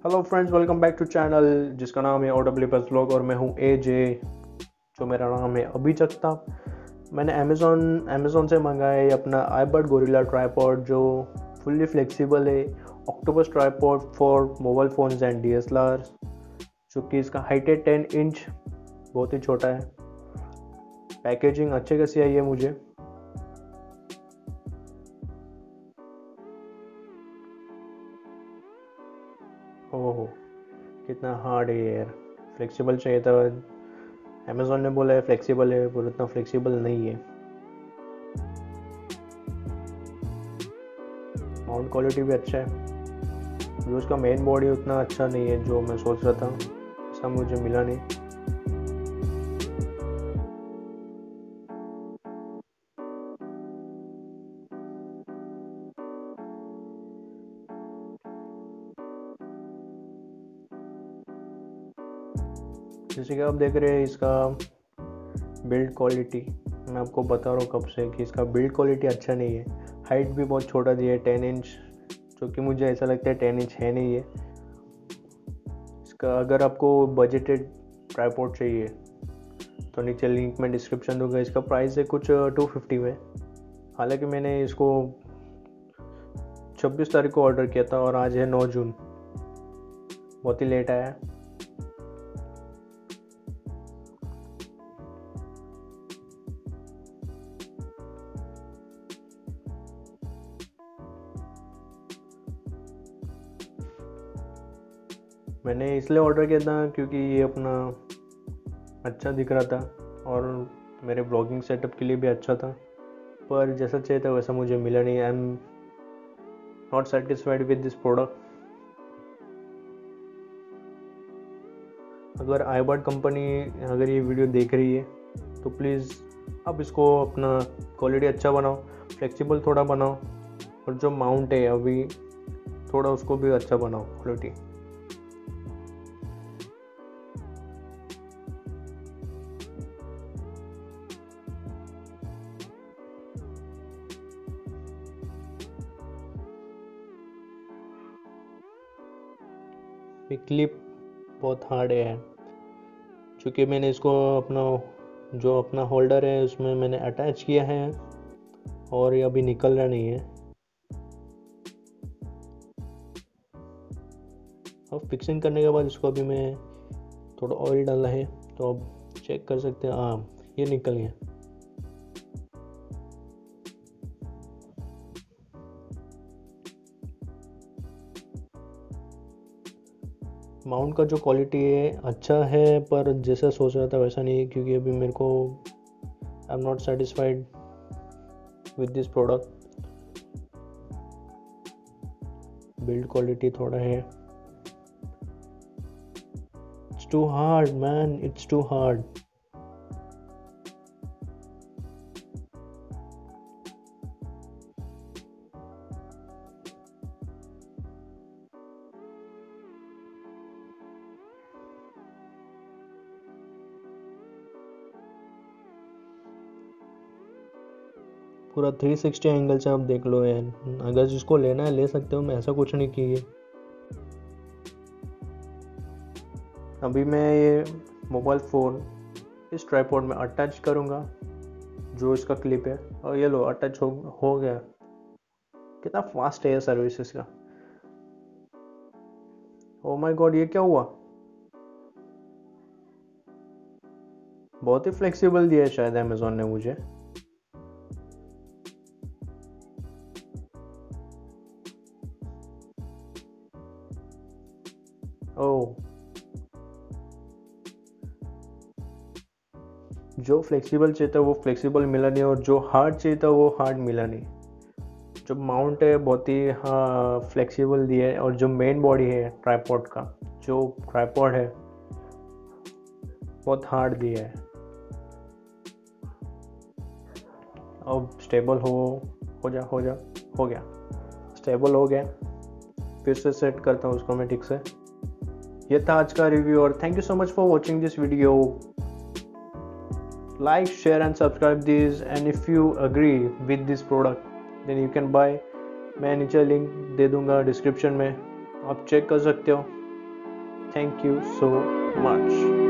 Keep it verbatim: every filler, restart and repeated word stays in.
Hello friends, welcome back to channel जिसका नाम है ओ डब्ल्यू प्लस ब्लॉग और मैं हूँ ए जे, जो मेरा नाम है अभी जगताप। मैंने अमेज़ोन अमेज़ोन से मंगाया है अपना आईबड गोरिल्ला ट्राइपॉड, जो फुल्ली फ्लेक्सिबल है। Octopus tripod for mobile phones and D S L R, जो कि इसका हाइट है टेन इंच, बहुत ही छोटा है। पैकेजिंग अच्छे कैसी आई है मुझे। ओहो, कितना हार्ड है यार। फ्लेक्सिबल चाहिए था, अमेज़ोन ने बोला है फ्लेक्सिबल है, पर उतना फ्लेक्सिबल नहीं है। माउंट क्वालिटी भी अच्छा है, जो उसका मेन बॉडी उतना अच्छा नहीं है जो मैं सोच रहा था, ऐसा मुझे मिला नहीं। जैसे कि आप देख रहे हैं इसका बिल्ड क्वालिटी, मैं आपको बता रहा हूँ कब से कि इसका बिल्ड क्वालिटी अच्छा नहीं है। हाइट भी बहुत छोटा दिया है, टेन इंच, जो कि मुझे ऐसा लगता है टेन इंच है नहीं है इसका। अगर आपको बजटेड ट्राइपॉड चाहिए तो नीचे लिंक में डिस्क्रिप्शन दूंगा। इसका प्राइस है कुछ टू फिफ्टी में। हालांकि मैंने इसको छब्बीस तारीख को ऑर्डर किया था और आज है नौ जून, बहुत ही लेट आया। मैंने इसलिए ऑर्डर किया था क्योंकि ये अपना अच्छा दिख रहा था और मेरे ब्लॉगिंग सेटअप के लिए भी अच्छा था, पर जैसा चाहिए था वैसा मुझे मिला नहीं। I am not satisfied with this product. अगर आईबड कंपनी अगर ये वीडियो देख रही है तो प्लीज़ आप इसको अपना क्वालिटी अच्छा बनाओ, फ्लेक्सिबल थोड़ा बनाओ, और जो माउंट है अभी थोड़ा उसको भी अच्छा बनाओ क्वालिटी। क्लिप बहुत हार्ड है, क्योंकि मैंने इसको अपना जो अपना होल्डर है उसमें मैंने अटैच किया है और ये अभी निकल रहा नहीं है। अब फिक्सिंग करने के बाद इसको अभी मैं थोड़ा ऑयल डाला है तो अब चेक कर सकते हैं। हाँ, ये निकल गया। माउंट का जो क्वालिटी है अच्छा है, पर जैसा सोच रहा था वैसा नहीं है, क्योंकि अभी मेरे को I am not satisfied with this product. Build quality थोड़ा है, it's too hard man, it's too hard. पूरा थ्री सिक्सटी एंगल से आप देख लो यार। अगर जिसको लेना है ले सकते हो, मैं ऐसा कुछ नहीं की है। अभी मैं ये मोबाइल फ़ोन इस ट्राइपॉड में अटैच करूँगा, जो इसका क्लिप है, और ये लो अटैच हो हो गया। कितना फास्ट है ये सर्विस इसका। ओ माय गॉड, ये क्या हुआ। बहुत ही फ्लेक्सिबल दिया है शायद अमेज़ोन ने मुझे। ओ, जो फ्लेक्सिबल चाहिए था वो फ्लेक्सिबल मिला नहीं, और जो हार्ड चाहिए था वो हार्ड मिला नहीं। जो माउंट है बहुत ही हाँ फ्लेक्सिबल दिया है, और जो मेन बॉडी है ट्राइपॉड का, जो ट्राइपॉड है बहुत हार्ड दिया है। अब स्टेबल हो हो जा हो जा हो गया, स्टेबल हो गया। फिर से सेट करता हूँ उसको मैं ठीक से। ये था आज का रिव्यू, और thank you so much for watching this video. Like, share and subscribe this, and if you agree with this product then you can buy. मैं नीचे लिंक दे दूंगा डिस्क्रिप्शन में, आप चेक कर सकते हो। Thank you so much.